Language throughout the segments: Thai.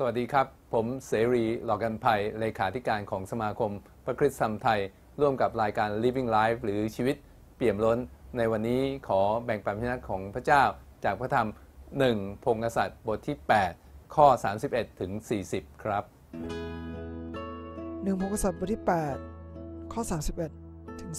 สวัสดีครับผมเสรีหลอกันภัยเลขาธิการของสมาคมพระคริสตธรรมไทยร่วมกับรายการ Living Life หรือชีวิตเปี่ยมล้นในวันนี้ขอแบ่งปันพระวจนะของพระเจ้าจากพระธรรม1พงศ์กษัตริย์บทที่8ข้อ31ถึง40ครับ 1พงศ์กษัตริย์บทที่8ข้อ31ถึง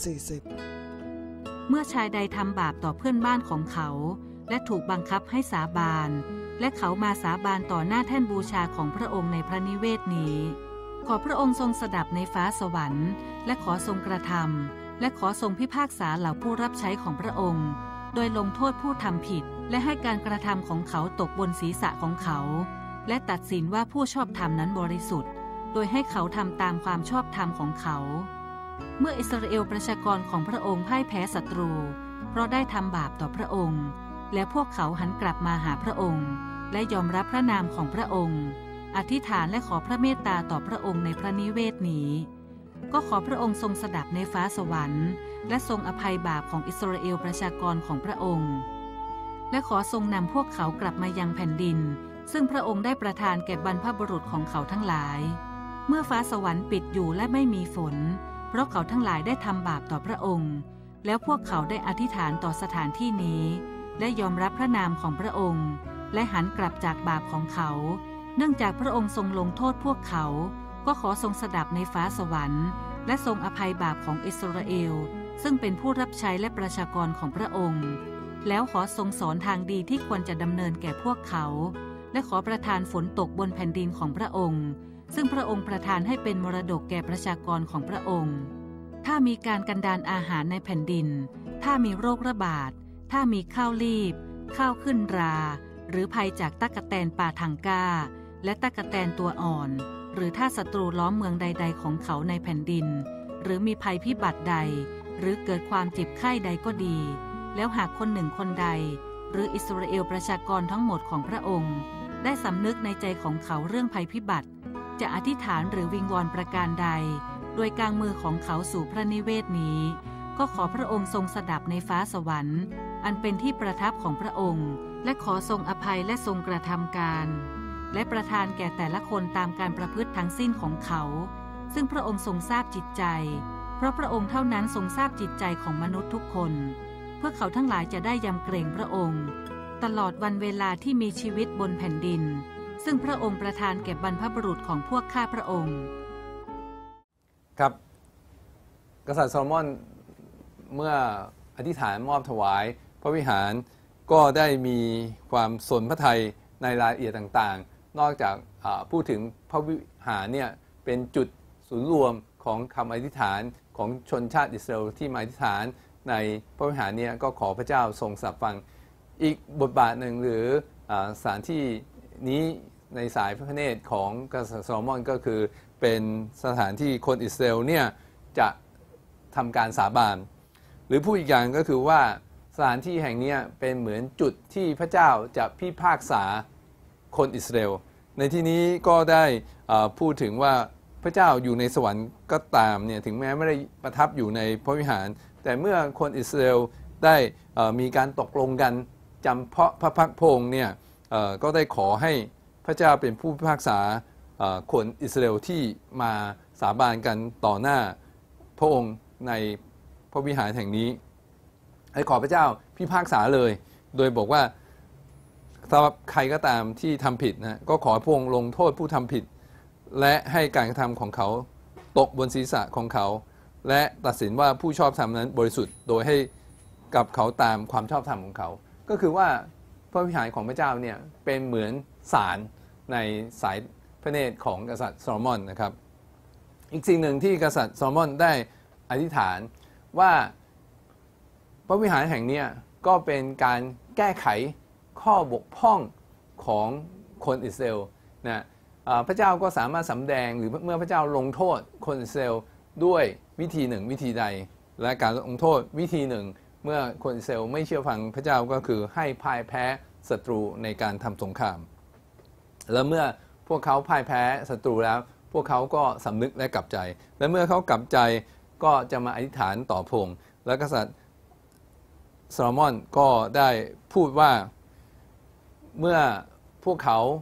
40 เมื่อชายใดทำบาปต่อเพื่อนบ้านของเขาและถูกบังคับให้สาบานและเขามาสาบานต่อหน้าแท่นบูชาของพระองค์ในพระนิเวศนี้ขอพระองค์ทรงสดับในฟ้าสวรรค์และขอทรงกระทำและขอทรงพิพากษาเหล่าผู้รับใช้ของพระองค์โดยลงโทษผู้ทำผิดและให้การกระทำของเขาตกบนศีรษะของเขาและตัดสินว่าผู้ชอบธรรมนั้นบริสุทธิ์โดยให้เขาทำตามความชอบธรรมของเขาเมื่ออิสราเอลประชากรของพระองค์พ่ายแพ้ศัตรูเพราะได้ทำบาปต่อพระองค์และพวกเขาหันกลับมาหาพระองค์และยอมรับพระนามของพระองค์อธิษฐานและขอพระเมตตาต่อพระองค์ในพระนิเวศนี้ก็ขอพระองค์ทรงสดับในฟ้าสวรรค์และทรงอภัยบาปของอิสราเอลประชากรของพระองค์และขอทรงนำพวกเขากลับมายังแผ่นดินซึ่งพระองค์ได้ประทานแก่บรรพบุรุษของเขาทั้งหลายเมื่อฟ้าสวรรค์ปิดอยู่และไม่มีฝนเพราะเขาทั้งหลายได้ทำบาปต่อพระองค์แล้วพวกเขาได้อธิษฐานต่อสถานที่นี้และยอมรับพระนามของพระองค์และหันกลับจากบาปของเขาเนื่องจากพระองค์ทรงลงโทษพวกเขาก็ขอทรงสดับในฟ้าสวรรค์และทรงอภัยบาปของอิสราเอลซึ่งเป็นผู้รับใช้และประชากรของพระองค์แล้วขอทรงสอนทางดีที่ควรจะดำเนินแก่พวกเขาและขอประทานฝนตกบนแผ่นดินของพระองค์ซึ่งพระองค์ประทานให้เป็นมรดกแก่ประชากรของพระองค์ถ้ามีการกันดารอาหารในแผ่นดินถ้ามีโรคระบาดถ้ามีข้าวลีบข้าวขึ้นราหรือภัยจากตั๊กแตนป่าทังก้าและตั๊กแตนตัวอ่อนหรือถ้าศัตรูล้อมเมืองใดๆของเขาในแผ่นดินหรือมีภัยพิบัติใดหรือเกิดความเจ็บไข้ใดก็ดีแล้วหากคนหนึ่งคนใดหรืออิสราเอลประชากรทั้งหมดของพระองค์ได้สำนึกในใจของเขาเรื่องภัยพิบัติจะอธิษฐานหรือวิงวอนประการใดโดยกางมือของเขาสู่พระนิเวศนี้ก็ขอพระองค์ทรงสดับในฟ้าสวรรค์อันเป็นที่ประทับของพระองค์และขอทรงอภัยและทรงกระทำการและประทานแก่แต่ละคนตามการประพฤติทั้งสิ้นของเขาซึ่งพระองค์ทรงทราบจิตใจเพราะพระองค์เท่านั้นทรงทราบจิตใจของมนุษย์ทุกคนเพื่อเขาทั้งหลายจะได้ยำเกรงพระองค์ตลอดวันเวลาที่มีชีวิตบนแผ่นดินซึ่งพระองค์ประทานแก่บรรพบุรุษของพวกข้าพระองค์ครับกษัตริย์โซโลมอนเมื่ออธิษฐานมอบถวายพระวิหารก็ได้มีความสนพระทัยในรายละเอียดต่างๆนอกจากพูดถึงพระวิหารเนี่ยเป็นจุดศูนย์รวมของคำอธิษฐานของชนชาติอิสราเอลที่มาอธิษฐานในพระวิหารเนี่ยก็ขอพระเจ้าทรงสดับฟังอีกบทบาทหนึ่งหรือสถานที่นี้ในสายพระเนตรของกษัตริย์โซโลมอนก็คือเป็นสถานที่คนอิสราเอลเนี่ยจะทำการสาบานหรือพูดอีกอย่างก็คือว่าสถานที่แห่งนี้เป็นเหมือนจุดที่พระเจ้าจะพิพากษาคนอิสราเอลในที่นี้ก็ได้พูดถึงว่าพระเจ้าอยู่ในสวรรค์ก็ตามเนี่ยถึงแม้ไม่ได้ประทับอยู่ในพระวิหารแต่เมื่อคนอิสราเอลได้มีการตกลงกันจำเพาะพระพักพงศ์เนี่ยก็ได้ขอให้พระเจ้าเป็นผู้พิพากษาคนอิสราเอลที่มาสาบานกันต่อหน้าพระองค์ในพระวิหารแห่งนี้ให้ขอพระเจ้าพิพากษาเลยโดยบอกว่าสำหรับใครก็ตามที่ทำผิดนะก็ขอพระองค์ลงโทษผู้ทำผิดและให้การกระทำของเขาตกบนศีรษะของเขาและตัดสินว่าผู้ชอบธรรมนั้นบริสุทธิ์โดยให้กับเขาตามความชอบธรรมของเขาก็คือว่าพระวิหารของพระเจ้าเนี่ยเป็นเหมือนศาลในสายพระเนตรของกษัตริย์โซโลมอนนะครับอีกสิ่งหนึ่งที่กษัตริย์โซโลมอนได้อธิษฐานว่าพระวิหารแห่งนี้ก็เป็นการแก้ไขข้อบกพร่องของคนอิสราเอลนะพระเจ้าก็สามารถสำแดงหรือเมื่อพระเจ้าลงโทษคนอิสราเอลด้วยวิธีหนึ่งวิธีใดและการลงโทษวิธีหนึ่งเมื่อคนอิสราเอลไม่เชื่อฟังพระเจ้าก็คือให้พ่ายแพ้ศัตรูในการทำสงครามและเมื่อพวกเขาพ่ายแพ้ศัตรูแล้วพวกเขาก็สำนึกและกลับใจและเมื่อเขากลับใจก็จะมาอธิษฐานต่อพระองค์และกษัตริย์โซโลมอนก็ได้พูดว่าเมื่อพวกเขา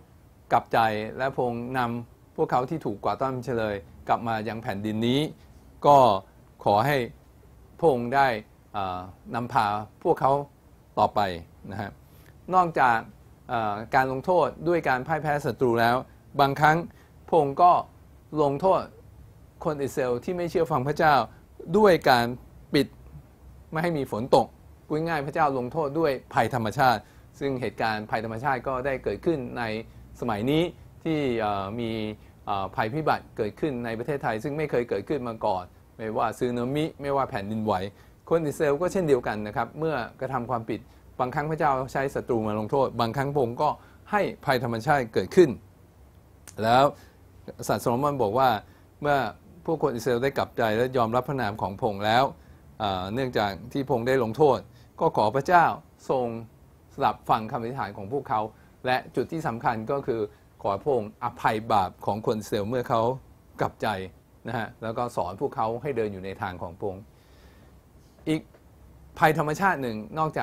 กลับใจและพระองค์นำพวกเขาที่ถูกกวาดต้อนเฉลยกลับมายังแผ่นดินนี้ก็ขอให้พระองค์ได้นำพาพวกเขาต่อไปนะฮะนอกจากการลงโทษด้วยการพ่ายแพ้ศัตรูแล้วบางครั้งพระองค์ก็ลงโทษคนอิสราเอลที่ไม่เชื่อฟังพระเจ้าด้วยการปิดไม่ให้มีฝนตกพูดง่ายพระเจ้าลงโทษด้วยภัยธรรมชาติซึ่งเหตุการณ์ภัยธรรมชาติก็ได้เกิดขึ้นในสมัยนี้ที่มีภัยพิบัติเกิดขึ้นในประเทศไทยซึ่งไม่เคยเกิดขึ้นมาก่อนไม่ว่าสึนามิไม่ว่าแผ่นดินไหวคนอิสราเอลก็เช่นเดียวกันนะครับเมื่อกระทำความผิดบางครั้งพระเจ้าใช้ศัตรูมาลงโทษบางครั้งพระองค์ก็ให้ภัยธรรมชาติเกิดขึ้นแล้วกษัตริย์โซโลมอนบอกว่าเมื่อพวกคนอิสราเอลได้กลับใจและยอมรับพระนามของพระองค์แล้วเนื่องจากที่พระองค์ได้ลงโทษก็ขอพระเจ้าทรงสดับฟังคำอธิษฐานของพวกเขาและจุดที่สำคัญก็คือขอพระองค์อภัยบาปของคนอิสราเอลเมื่อเขากลับใจนะฮะแล้วก็สอนพวกเขาให้เดินอยู่ในทางของพระองค์อีกภัยธรรมชาติหนึ่งนอกจาก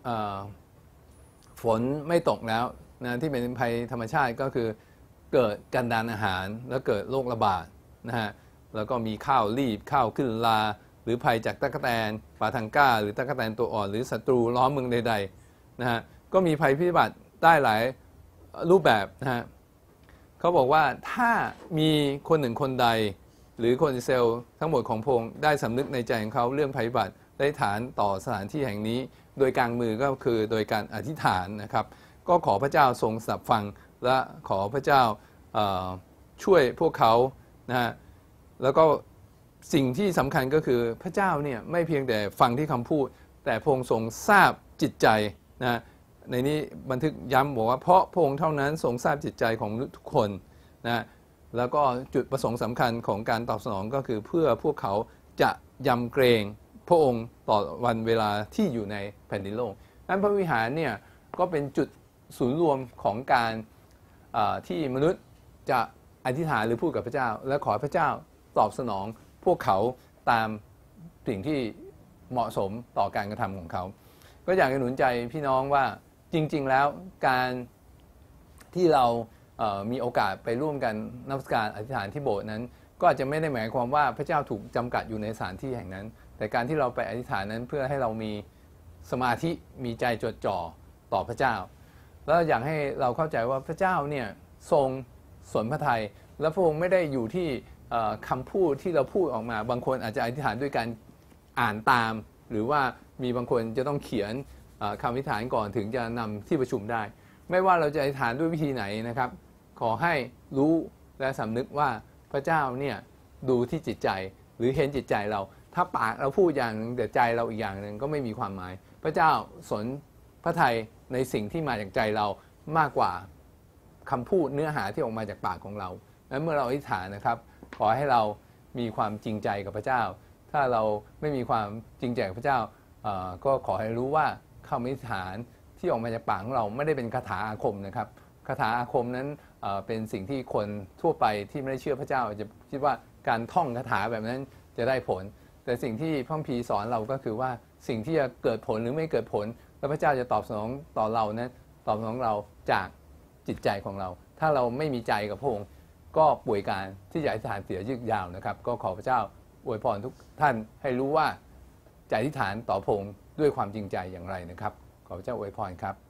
ฝนไม่ตกแล้วนะที่เป็นภัยธรรมชาติก็คือเกิดกันดารอาหารแล้วเกิดโรคระบาดนะฮะแล้วก็มีข้าวรีบข้าวขึ้นราหรือภัยจากตั๊กแตนปลาทังก้าหรือตั๊กแตนตัวอ่อนหรือศัตรูล้อมเมืองใดๆนะฮะก็มีภัยพิบัติได้หลายรูปแบบนะฮะเขาบอกว่าถ้ามีคนหนึ่งคนใดหรือคนอิสราเอลทั้งหมดของพระองค์ได้สำนึกในใจของเขาเรื่องภัยพิบัติได้ฐานต่อสถานที่แห่งนี้โดยกลางมือก็คือโดยการอธิษฐานนะครับก็ขอพระเจ้าทรงสดับฟังและขอพระเจ้าช่วยพวกเขานะฮะแล้วก็สิ่งที่สำคัญก็คือพระเจ้าเนี่ยไม่เพียงแต่ฟังที่คำพูดแต่พระองค์ทรงทราบจิตใจนะในนี้บันทึกย้ำบอกว่าเพราะพระองค์เท่านั้นทรงทราบจิตใจของทุกคนนะแล้วก็จุดประสงค์สำคัญของการตอบสนองก็คือเพื่อพวกเขาจะยำเกรงพระองค์ต่อวันเวลาที่อยู่ในแผ่นดินโลกนั้นพระวิหารเนี่ยก็เป็นจุดศูนย์รวมของการที่มนุษย์จะอธิษฐานหรือพูดกับพระเจ้าและขอพระเจ้าตอบสนองพวกเขาตามสิ่งที่เหมาะสมต่อการกระทำของเขาก็อยากจะหนุนใจพี่น้องว่าจริงๆแล้วการที่เรามีโอกาสไปร่วมกันนมัสการอธิษฐานที่โบสถ์นั้นก็อาจจะไม่ได้หมายความว่าพระเจ้าถูกจำกัดอยู่ในสถานที่แห่งนั้นแต่การที่เราไปอธิษฐานนั้นเพื่อให้เรามีสมาธิมีใจจดจ่อต่อพระเจ้าแล้วอยากให้เราเข้าใจว่าพระเจ้าเนี่ยทรงสนพระทัยและพระองค์ไม่ได้อยู่ที่คำพูดที่เราพูดออกมาบางคนอาจจะอธิษฐานด้วยการอ่านตามหรือว่ามีบางคนจะต้องเขียนคำอธิษฐานก่อนถึงจะนำที่ประชุมได้ไม่ว่าเราจะอธิษฐานด้วยวิธีไหนนะครับขอให้รู้และสำนึกว่าพระเจ้าเนี่ยดูที่จิตใจหรือเห็นจิตใจเราถ้าปากเราพูดอย่างนึงแต่ใจเราอีกอย่างนึงก็ไม่มีความหมายพระเจ้าสนพระทัยในสิ่งที่มาจากใจเรามากกว่าคำพูดเนื้อหาที่ออกมาจากปากของเราและเมื่อเราอธิษฐานนะครับขอให้เรามีความจริงใจกับพระเจ้าถ้าเราไม่มีความจริงใจกับพระเจ้าก็ขอให้รู้ว่าคำอธิษฐานที่ออกมาจากปากของเราไม่ได้เป็นคาถาอาคมนะครับคาถาอาคมนั้นเป็นสิ่งที่คนทั่วไปที่ไม่ได้เชื่อพระเจ้าจะคิดว่าการท่องคาถาแบบนั้นจะได้ผลแต่สิ่งที่พระคัมภีร์สอนเราก็คือว่าสิ่งที่จะเกิดผลหรือไม่เกิดผลแล้วพระเจ้าจะตอบสนองต่อเรานั้นตอบสนองเราจากจิตใจของเราถ้าเราไม่มีใจกับพระองค์ก็ป่วยการที่จะอธิษฐานเสียยืดยาวนะครับก็ขอพระเจ้าอวยพรทุกท่านให้รู้ว่าจะอธิษฐานต่อพระองค์ด้วยความจริงใจอย่างไรนะครับขอพระเจ้าอวยพรครับ